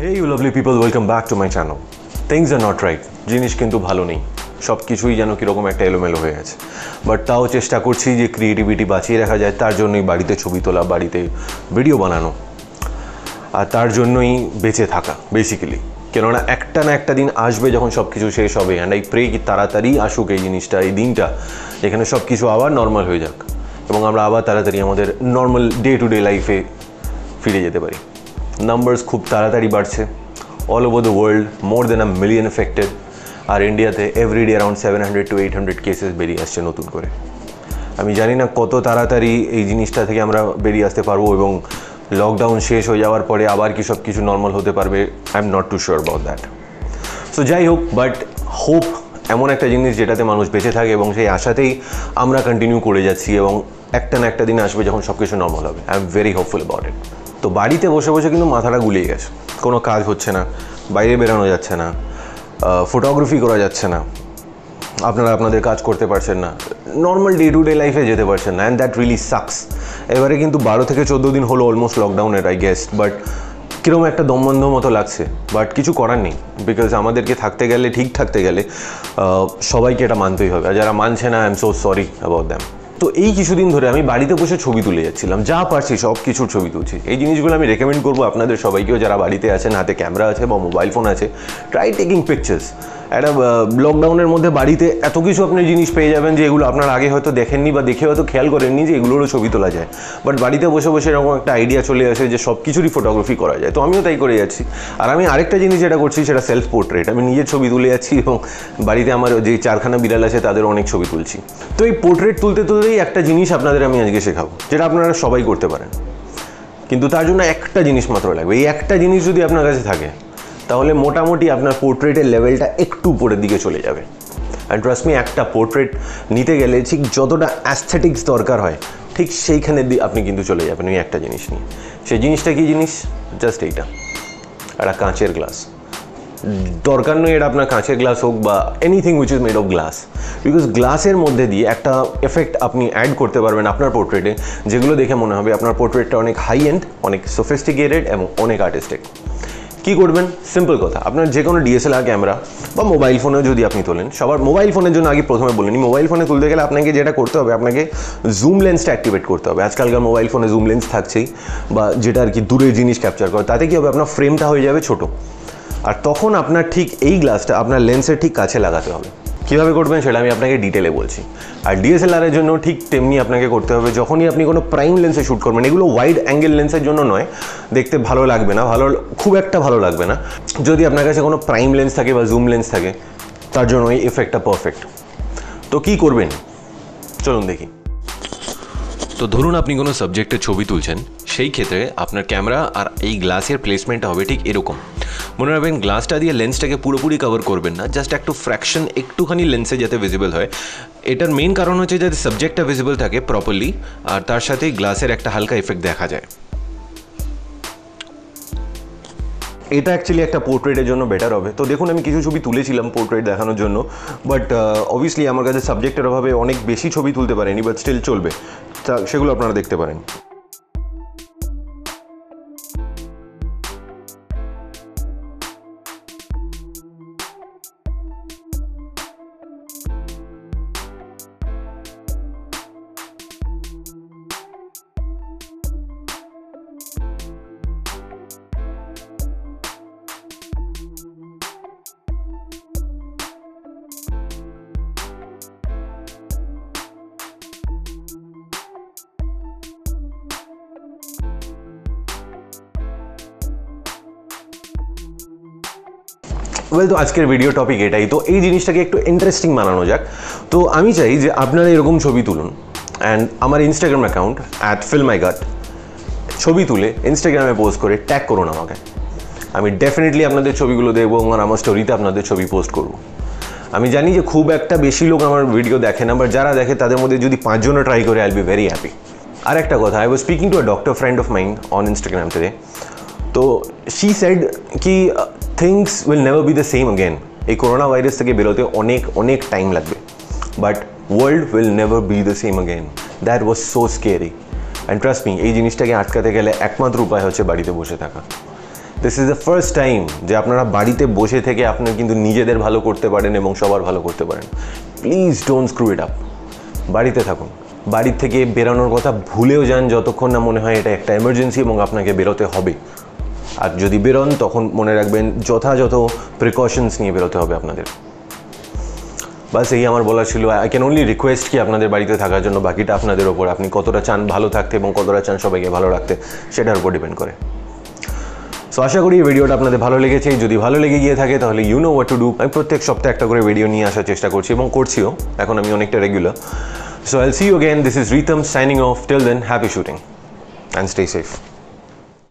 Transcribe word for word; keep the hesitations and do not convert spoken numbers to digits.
Hey you lovely people, welcome back to my channel. Things are not right. জিনিস কিন্তু ভালো নেই, সব কিছুই যেন কীরকম একটা এলোমেলো হয়ে আছে। বাট তাও চেষ্টা করছি যে ক্রিয়েটিভিটি বাঁচিয়ে রাখা যায়, তার জন্যই বাড়িতে ছবি তোলা, বাড়িতে ভিডিও বানানো, আর তার জন্যই বেঁচে থাকা বেসিক্যালি। কেননা একটা না একটা দিন আসবে যখন সব কিছু শেষ হবে, অ্যান্ড আই প্রে কি তাড়াতাড়ি আসুক এই জিনিসটা, এই দিনটা যেখানে সব কিছু আবার নর্মাল হয়ে যাক এবং আমরা আবার তাড়াতাড়ি আমাদের নর্মাল ডে টু ডে লাইফে ফিরে যেতে পারি। নাম্বারস খুব তাড়াতাড়ি বাড়ছে, all over the world more than a million affected, আর ইন্ডিয়াতে every day around seven hundred to eight hundred cases বেরিয়ে আসছে নতুন করে। আমি জানি না কত তাড়াতাড়ি এই জিনিসটা থেকে আমরা বেরিয়ে আসতে পারবো এবং লকডাউন শেষ হয়ে যাওয়ার পরে আবার কি সব কিছু নর্মাল হতে পারবে, I am not too sure about that. So যাই হোক, বাট হোপ এমন একটা জিনিস যেটাতে মানুষ বেঁচে থাকে এবং সেই আশাতেই আমরা কন্টিনিউ করে যাচ্ছি এবং একটা না একটা দিন আসবে যখন সব কিছু নর্মাল হবে। I am very hopeful about it. তো বাড়িতে বসে বসে কিন্তু মাথাটা গুলিয়ে গেছে, কোনো কাজ হচ্ছে না, বাইরে বেরোনো যাচ্ছে না, ফটোগ্রাফি করা যাচ্ছে না, আপনারা আপনাদের কাজ করতে পারছেন না, নর্মাল ডে টু ডে লাইফে যেতে পারছেন না, অ্যান্ড দ্যাট রিয়েলি সাকস। এবারে কিন্তু বারো থেকে চোদ্দো দিন হলো অলমোস্ট লকডাউনের, আই গেস, বাট কীরকম একটা দমবন্ধ মতো লাগছে। বাট কিছু করার নেই, বিকজ আমাদেরকে থাকতে গেলে, ঠিক থাকতে গেলে সবাইকে এটা মানতেই হবে, আর যারা মানছে না I am so sorry about them. তো এই কিছুদিন ধরে আমি বাড়িতে বসে ছবি তুলে যাচ্ছিলাম, যা পারছি সব কিছুর ছবি তুলছি। এই জিনিসগুলো আমি রেকমেন্ড করবো আপনাদের সবাইকেও, যারা বাড়িতে আছেন, হাতে ক্যামেরা আছে বা মোবাইল ফোন আছে, ট্রাই টেকিং পিকচার্স। একটা লকডাউনের মধ্যে বাড়িতে এত কিছু আপনি জিনিস পেয়ে যাবেন যে এগুলো আপনার আগে হয়তো দেখেননি বা দেখে হয়তো খেয়াল করেননি যে এগুলোরও ছবি তোলা যায়। বাট বাড়িতে বসে বসে এরকম একটা আইডিয়া চলে আসে যে সব কিছুরই ফটোগ্রাফি করা যায়। তো আমিও তাই করে যাচ্ছি। আর আমি আরেকটা জিনিস যেটা করছি সেটা সেলফ পোর্ট্রেট। আমি নিজের ছবি তুলে যাচ্ছি এবং বাড়িতে আমার যে চারখানা বিড়াল আছে তাদের অনেক ছবি তুলছি। তো এই পোর্ট্রেট তুলতে তুলতেই একটা জিনিস আপনাদের আমি আজকে শেখাবো, যেটা আপনারা সবাই করতে পারেন, কিন্তু তার জন্য একটা জিনিস মাত্র লাগবে। এই একটা জিনিস যদি আপনার কাছে থাকে তাহলে মোটামুটি আপনার পোর্ট্রেটের লেভেলটা একটু উপরের দিকে চলে যাবে। অ্যান্ড ট্রাস্ট মি, একটা পোর্ট্রেট নিতে গেলে ঠিক যতটা অ্যাস্থেটিক্স দরকার হয় ঠিক সেইখানে আপনি কিন্তু চলে যাবেন ওই একটা জিনিস নিয়ে। সেই জিনিসটা কী জিনিস? জাস্ট এইটা, একটা কাঁচের গ্লাস। দরকার নয় এটা আপনার কাঁচের গ্লাস হোক বা anything which is made of glass, because গ্লাসের মধ্যে দিয়ে একটা এফেক্ট আপনি অ্যাড করতে পারবেন আপনার পোর্ট্রেটে, যেগুলো দেখে মনে হবে আপনার পোর্ট্রেটটা অনেক হাই এন্ড, অনেক সোফিস্টিকেটেড এবং অনেক আর্টিস্টিক। কী করবেন? সিম্পল কথা, আপনার যে কোনো ডিএসএলআর ক্যামেরা বা মোবাইল ফোনেও যদি আপনি তোলেন, সবার মোবাইল ফোনের জন্য আগে প্রথমে বলিনি, মোবাইল ফোনে তুলতে গেলে আপনাকে যেটা করতে হবে, আপনাকে জুম লেন্সটা অ্যাক্টিভেট করতে হবে। আজকালকার মোবাইল ফোনে জুম লেন্স থাকছেই, বা যেটা আর কি দূরের জিনিস ক্যাপচার করে। তাতে কী হবে, আপনার ফ্রেমটা হয়ে যাবে ছোটো, আর তখন আপনার ঠিক এই গ্লাসটা আপনার লেন্সের ঠিক কাছে লাগাতে হবে। কীভাবে করবেন সেটা আমি আপনাকে ডিটেলে বলছি। আর ডিএসএলআরের জন্য ঠিক তেমনি আপনাকে করতে হবে। যখনই আপনি কোনো প্রাইম লেন্সে শ্যুট করবেন, এগুলো ওয়াইড অ্যাঙ্গেল লেন্সের জন্য নয়, দেখতে ভালো লাগবে না, ভালো খুব একটা ভালো লাগবে না। যদি আপনার কাছে কোনো প্রাইম লেন্স থাকে বা জুম লেন্স থাকে, তার জন্য এই এফেক্টটা পারফেক্ট। তো কী করবেন চলুন দেখি। তো ধরুন আপনি কোনো সাবজেক্টের ছবি তুলছেন, সেই ক্ষেত্রে আপনার ক্যামেরা আর এই গ্লাসের প্লেসমেন্টটা হবে ঠিক এরকম। মনে রাখবেন, গ্লাসটা দিয়ে লেন্সটাকে পুরোপুরি কভার করবেন না, জাস্ট একটু ফ্র্যাকশন একটুখানি লেন্সে যাতে ভিজিবল হয়। এটার মেইন কারণ হচ্ছে যাতে সাবজেক্টটা ভিজিবল থাকে প্রপারলি, আর তার সাথে গ্লাসের একটা হালকা এফেক্ট দেখা যায়। এটা অ্যাকচুয়ালি একটা পোর্ট্রেটের জন্য বেটার হবে। তো দেখুন, আমি কিছু ছবি তুলেছিলাম পোর্ট্রেট দেখানোর জন্য, বাট অবভিয়াসলি আমার কাছে সাবজেক্টের অভাবে অনেক বেশি ছবি তুলতে পারিনি, বাট স্টিল চলবে, তা সেগুলো আপনারা দেখতে পারেন। ওয়েল, তো আজকের ভিডিও টপিক এটাই। তো এই জিনিসটাকে একটু ইন্টারেস্টিং বানানো যাক। তো আমি চাই যে আপনারা এরকম ছবি তুলুন, অ্যান্ড আমার Instagram account at feel my gut ছবি তুলে ইনস্টাগ্রামে পোস্ট করে ট্যাগ করুন আমাকে। আমি ডেফিনেটলি আপনাদের ছবিগুলো দেখবো এবং আমার স্টোরিতে আপনাদের ছবি পোস্ট করব। আমি জানি যে খুব একটা বেশি লোক আমার ভিডিও দেখে না, বাট যারা দেখে তাদের মধ্যে যদি পাঁচজনও ট্রাই করে, I will be very happy. আর একটা কথা, I was speaking to a doctor friend of mind on Instagram today. তো শি সেড কি things will never be the same again. এই করোনা ভাইরাস থেকে বেরোতে অনেক অনেক টাইম লাগবে, but world will never be the same again. That was so scary. And trust me, এই জিনিসটাকে আটকাতে গেলে একমাত্র উপায় হচ্ছে বাড়িতে বসে থাকা। This is the first time যে আপনারা বাড়িতে বসে থেকে আপনি কিন্তু নিজেদের ভালো করতে পারেন এবং সবার ভালো করতে পারেন। Please don't screw it up. বাড়িতে থাকুন, বাড়ির থেকে বেরোনোর কথা ভুলেও যান যতক্ষণ না মনে হয় এটা একটা এমার্জেন্সি এবং আপনাকে বেরোতে হবে। আর যদি বেরোন তখন মনে রাখবেন যথাযথ প্রিকশনস নিয়ে বেরোতে হবে আপনাদের। বাস এই আমার বলা ছিল। আই ক্যান অনলি রিকোয়েস্ট কি আপনাদের বাড়িতে থাকার জন্য, বাকিটা আপনাদের ওপর, আপনি কতটা চান ভালো থাকতে এবং কতটা চান সবাইকে ভালো রাখতে সেটার উপর ডিপেন্ড করে। সো আশা করি এই ভিডিওটা আপনাদের ভালো লেগেছে। যদি ভালো লেগে গিয়ে থাকে তাহলে you know what to do. আমি প্রত্যেক সপ্তাহে একটা করে ভিডিও নিয়ে আসার চেষ্টা করছি এবং করছিও, এখন আমি অনেকটা regular. So I'll see you again, this is Ritam signing off. Till then, happy shooting and stay safe.